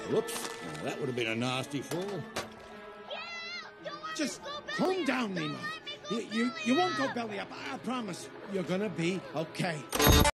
Whoops. That would have been a nasty fall. Just calm down, Nemo. You won't go belly up. I promise. You're gonna be okay.